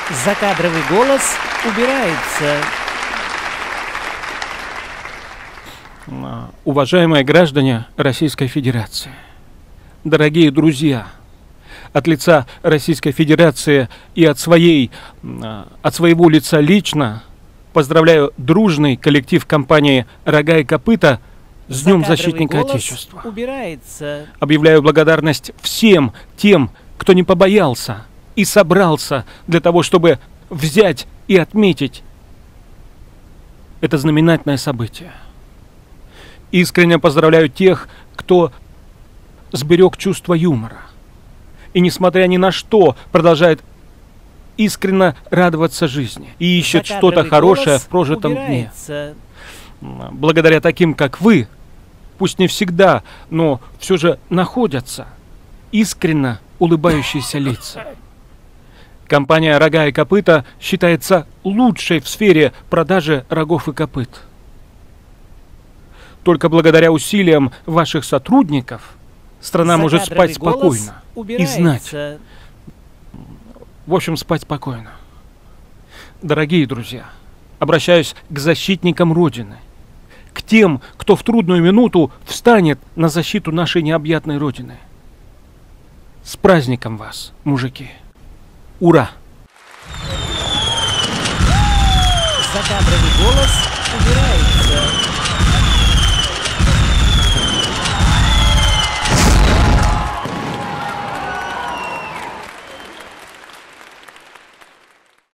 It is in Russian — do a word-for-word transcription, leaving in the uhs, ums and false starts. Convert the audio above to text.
Закадровый голос убирается. Уважаемые граждане Российской Федерации, дорогие друзья, от лица Российской Федерации и от своей, от своего лица лично поздравляю дружный коллектив компании «Рога и копыта» с Днем Защитника Отечества. Убирается. Объявляю благодарность всем тем, кто не побоялся и собрался для того, чтобы взять и отметить это знаменательное событие. Искренне поздравляю тех, кто сберег чувство юмора и, несмотря ни на что, продолжает искренне радоваться жизни и ищет что-то хорошее в прожитом дне. Благодаря таким, как вы, пусть не всегда, но все же находятся искренне улыбающиеся лица. Компания «Рога и копыта» считается лучшей в сфере продажи рогов и копыт. Только благодаря усилиям ваших сотрудников страна может спать спокойно и знать. В общем, спать спокойно. Дорогие друзья, обращаюсь к защитникам Родины, к тем, кто в трудную минуту встанет на защиту нашей необъятной Родины. С праздником вас, мужики! Ура! Закадровый голос убирается.